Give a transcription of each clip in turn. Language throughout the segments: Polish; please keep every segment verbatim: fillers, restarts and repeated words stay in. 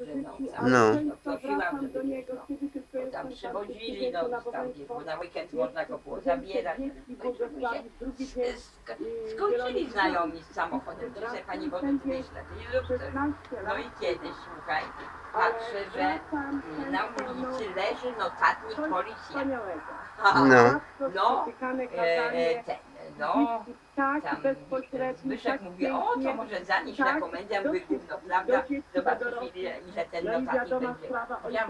no, No. no prosiłam, żeby no, tam przywozili, no tam bo na weekend można go było zabierać. No, i się sk- skończyli znajomi z samochodem, czy sobie pani Boże myślę, i lub coś. No i kiedyś, słuchaj, patrzę, że na ulicy leży notatnik policji. No. No, e, ten, no, tam Zbyszek mówi, o to może zanieść na komendę, mówię, gówno, prawda, zobaczysz ile, ile ten notatnik będzie. Ja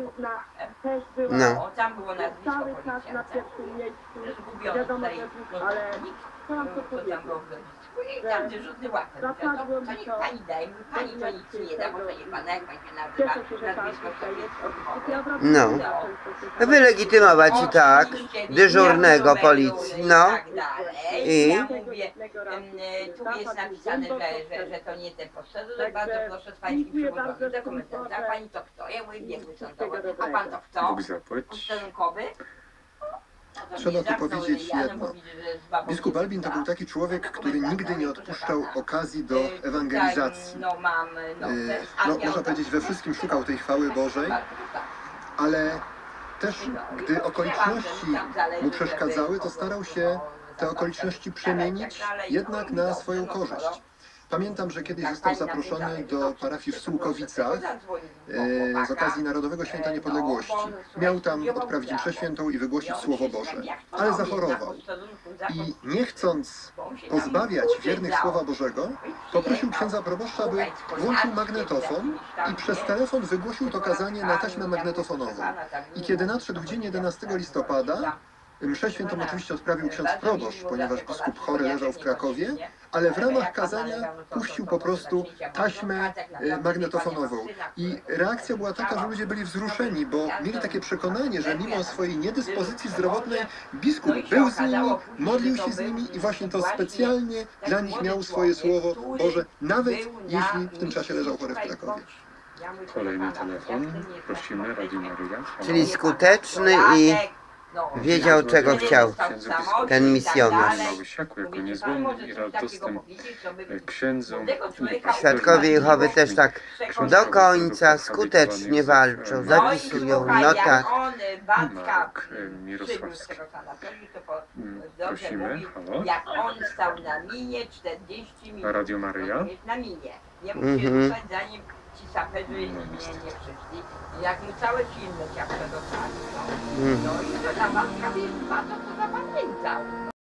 No. o, tam było nazwisko policjanta. Zgubiony tutaj notatnik, co tam było w rodzicku. I tam dyżurny łaper. To, to niech pani daje, mówi, pani to nic nie da, może nie pana, jak pan się nazywa, nazwisko sobie odchodzę. No. To wylegitymować i tak dyżurnego policji, no. I? Ja mówię, tu jest napisane, że, że, że to nie ten posterunek, bardzo proszę z pańskim przewodzącym do komentarza. A pani to kto? Ja mówię, biegły sądowy. A pan to kto? Posterunkowy? Trzeba tu powiedzieć jedno. Biskup Albin to był taki człowiek, który nigdy nie odpuszczał okazji do ewangelizacji. No, mam, no, no, można powiedzieć, we wszystkim szukał tej chwały Bożej, ale też gdy okoliczności mu przeszkadzały, to starał się te okoliczności przemienić jednak na swoją korzyść. Pamiętam, że kiedyś został zaproszony do parafii w Sułkowicach e, z okazji Narodowego Święta Niepodległości. Miał tam odprawić mszę świętą i wygłosić Słowo Boże, ale zachorował. I nie chcąc pozbawiać wiernych Słowa Bożego, poprosił księdza proboszcza, aby włączył magnetofon i przez telefon wygłosił to kazanie na taśmę magnetofonową. I kiedy nadszedł dzień jedenastego listopada, mszę świętą oczywiście odprawił ksiądz proboszcz, ponieważ biskup chory leżał w Krakowie, ale w ramach kazania puścił po prostu taśmę magnetofonową. I reakcja była taka, że ludzie byli wzruszeni, bo mieli takie przekonanie, że mimo swojej niedyspozycji zdrowotnej biskup był z nimi, modlił się z nimi i właśnie to specjalnie dla nich miał swoje Słowo Boże, nawet jeśli w tym czasie leżał chory w Krakowie. Kolejny telefon. Prosimy, Radio Maryja. Czyli skuteczny i wiedział, czego chciał ten misjonarz. Małysiaku jako niezłomny i radosnym księdzu. Świadkowie Jehowy też tak do końca skutecznie walczą, zapisują notat. Marek Mirosławski. Prosimy, halo. Jak on stał na minie czterdzieści minut. Radio Maryja. Na minie. Nie mógł się ruszać, zanim ci saperzy nie, nie przyszli. Jak mu całe filmy ciapkę dostali. No, no i to ta walka, wiesz, bardzo to zapamiętał.